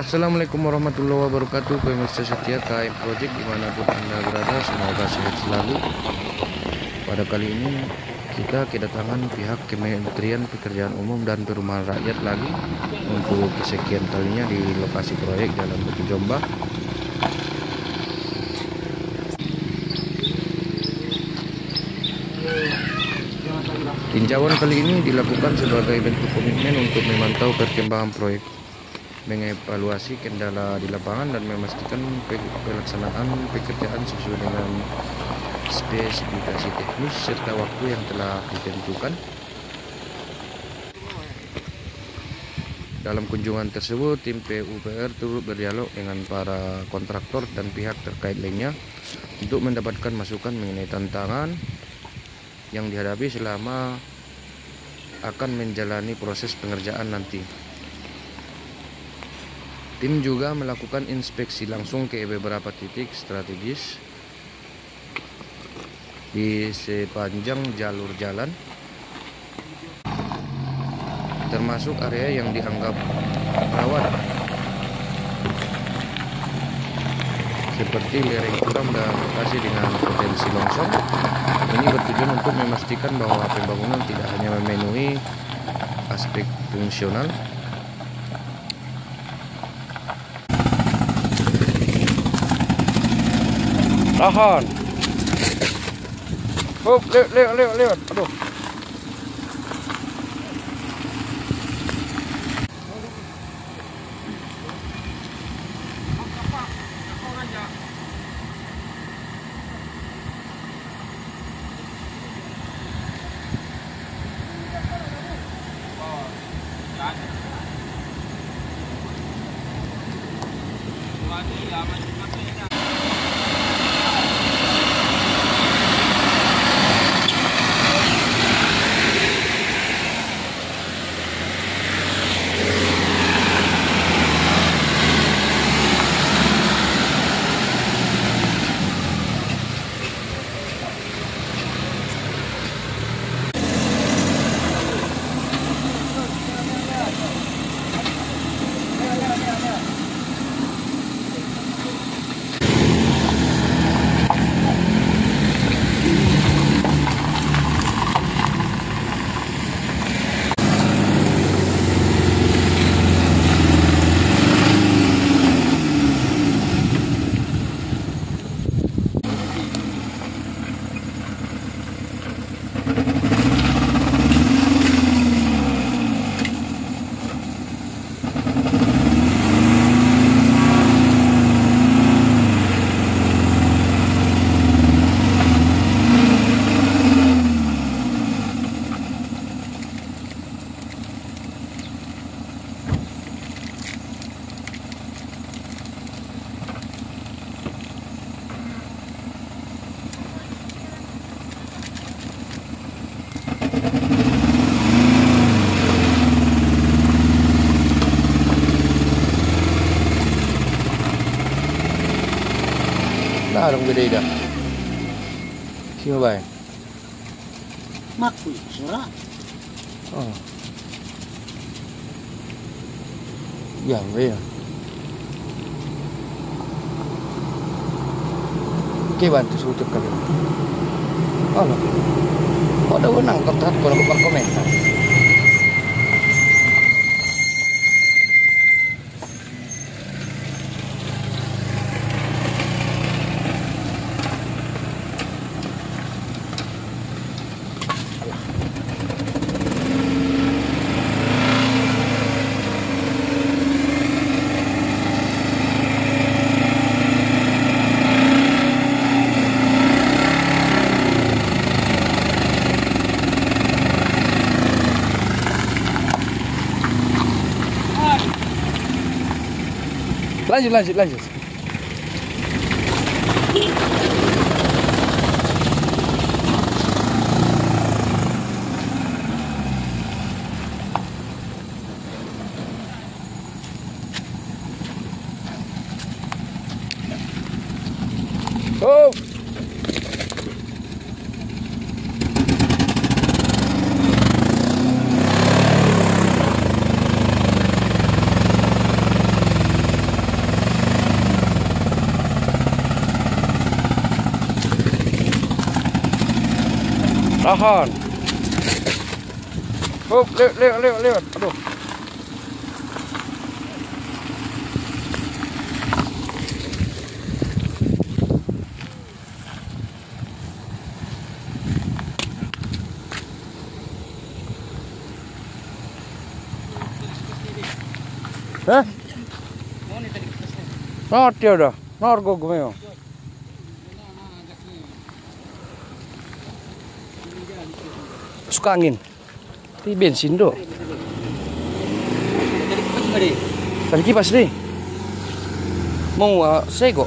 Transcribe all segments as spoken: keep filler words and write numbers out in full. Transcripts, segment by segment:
Assalamualaikum warahmatullahi wabarakatuh, pemirsa setia K M Project dimanapun Anda berada, semoga sehat selalu. Pada kali ini kita kedatangan pihak Kementerian Pekerjaan Umum dan Perumahan Rakyat lagi untuk kesekian kalinya di lokasi proyek Jalan Batu Jombang. Tinjauan kali ini dilakukan sebagai bentuk komitmen untuk memantau perkembangan proyek, mengevaluasi kendala di lapangan, dan memastikan pelaksanaan pekerjaan sesuai dengan spesifikasi teknis serta waktu yang telah ditentukan. Dalam kunjungan tersebut, tim P U P R turut berdialog dengan para kontraktor dan pihak terkait lainnya untuk mendapatkan masukan mengenai tantangan yang dihadapi selama akan menjalani proses pengerjaan nanti. Tim juga melakukan inspeksi langsung ke beberapa titik strategis di sepanjang jalur jalan, termasuk area yang dianggap rawan seperti lereng curam dan lokasi dengan potensi longsor. Ini bertujuan untuk memastikan bahwa pembangunan tidak hanya memenuhi aspek fungsional, tahan. Oh, lewat, lewat, lewat, lewat. Aduh. Nah, dong gede dah. Siapa bay? Maku surat. Oh. Ya, ya. Oke, bantu suruh kali. Oh, no. Kok ada wenang kontrak kalau berkomentar. Lanjut, lanjut, lanjut. Oh. Tahan. Hop, lewat, lewat, lewat, lewat. Aduh. Hah? Mati udah. Nargo gue. Suka angin. Ini bensin do. Tadi kipas deh. Mau uh, sego.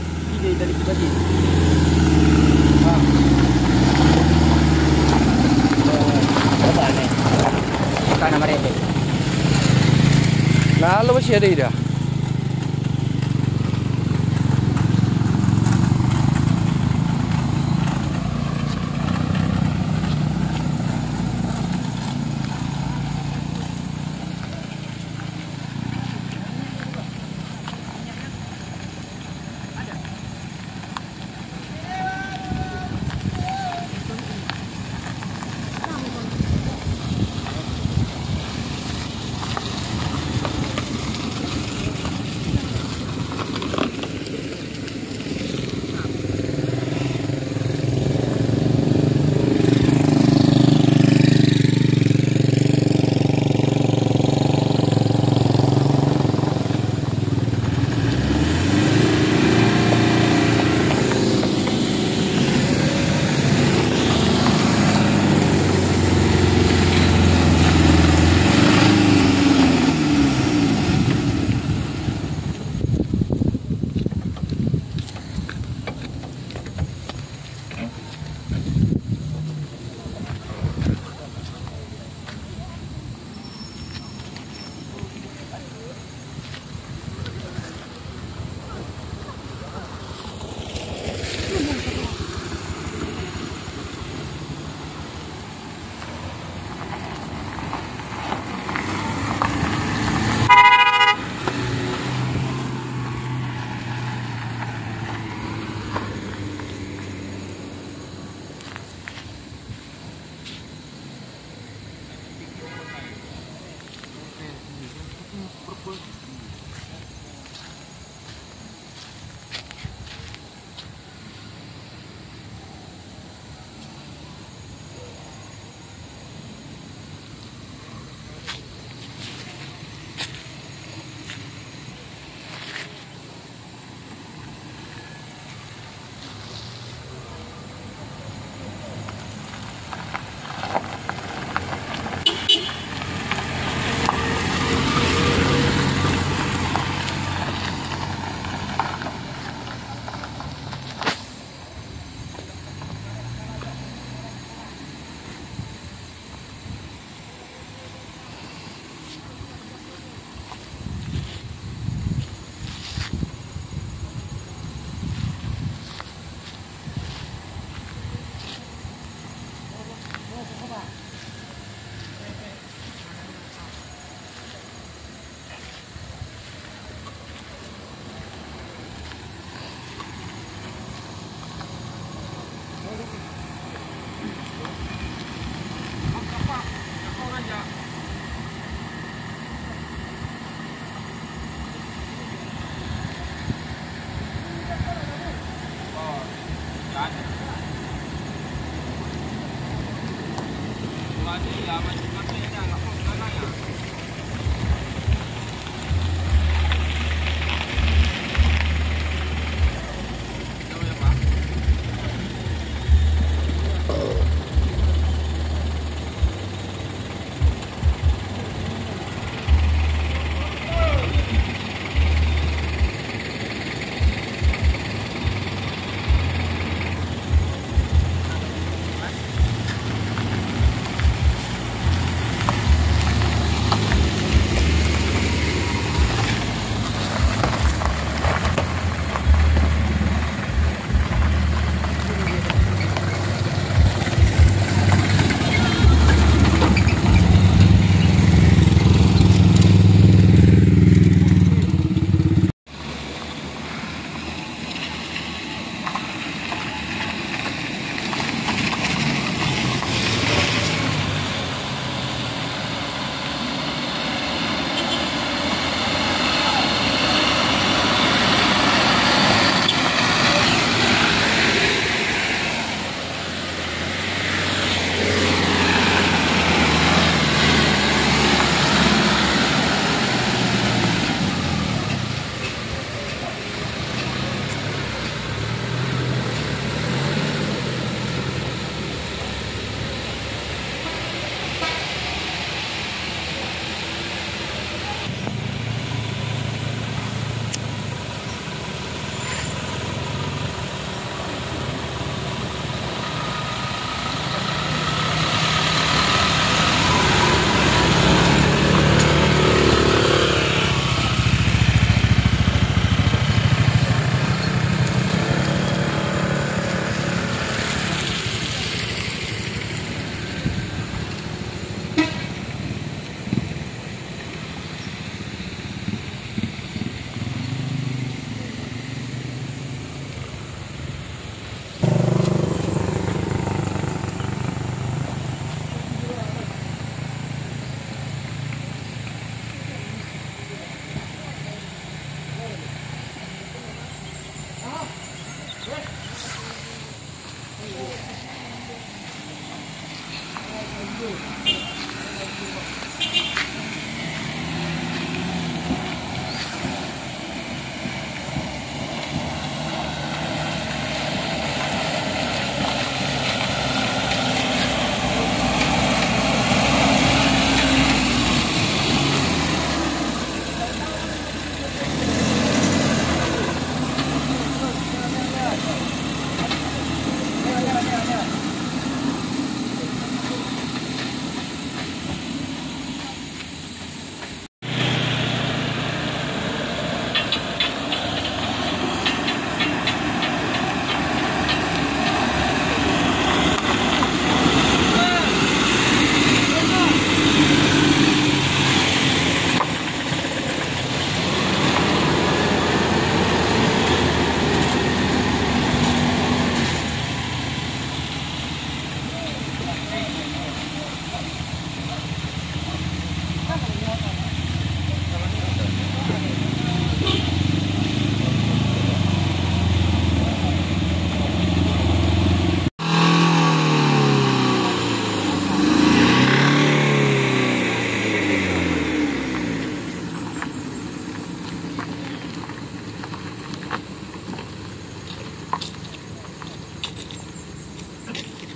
Nah, lo masih ada ida.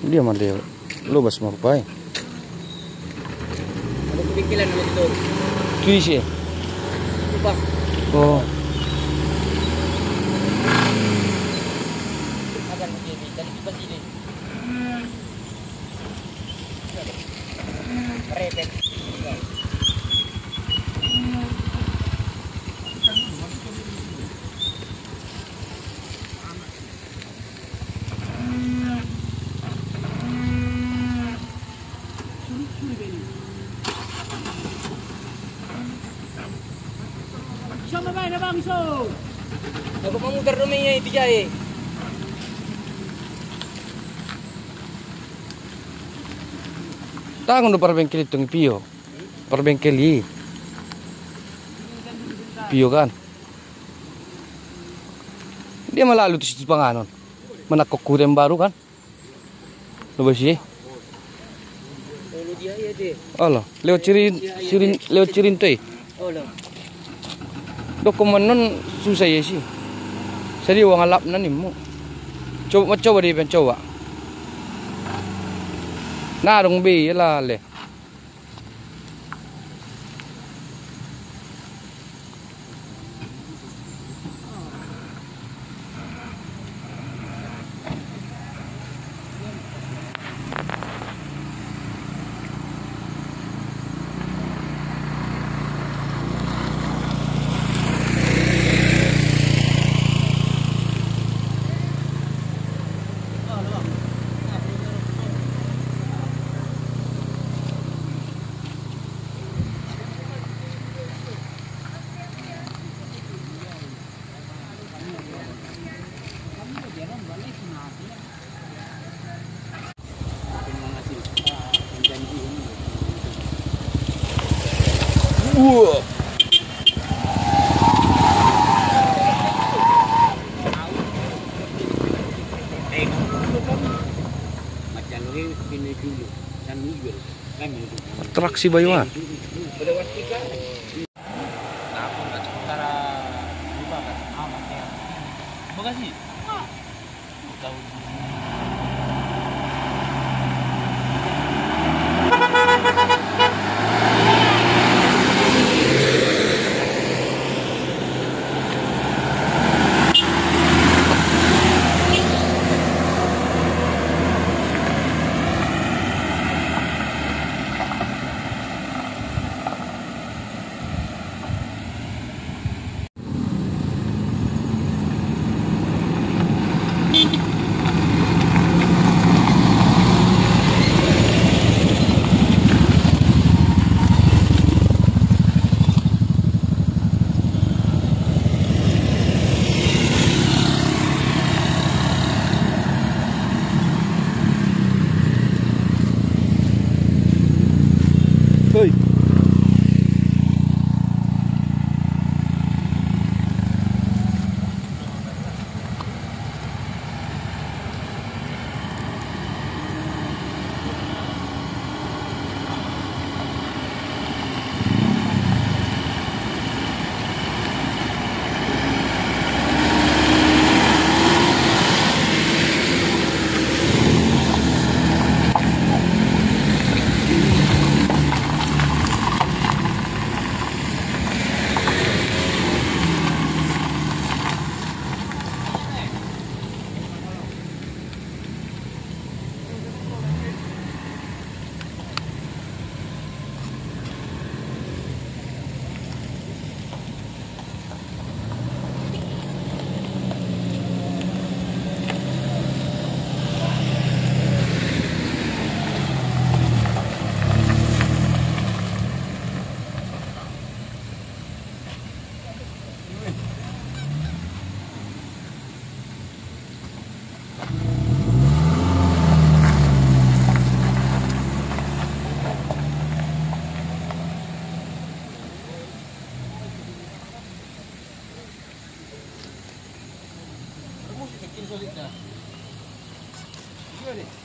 Dia malah lubas marupai. Ada kepikiran sama itu. Tuis ya. Lupa. Oh. Akan begini, jadi begini. Repet. Sama ba na bang so? Ako mamutar rumay niya iti jay. Tangan do perbengkel itu pio. Perbengkel i. Pio kan. Dia malah lalu di panganon. Menakok kurem baru kan. Lubas sih. Olo dia ya deh. Allah, lewat cirin, cirin, lewat cirin tuh. Olo. Dokumen susah ya sih. Jadi uang alap nani mu. Coba coba deh ben coba. Nah dong bi lah le. Wah. Atraksi Bayuan. Makasih. Hei. Kecil solidnya. Gimana nih?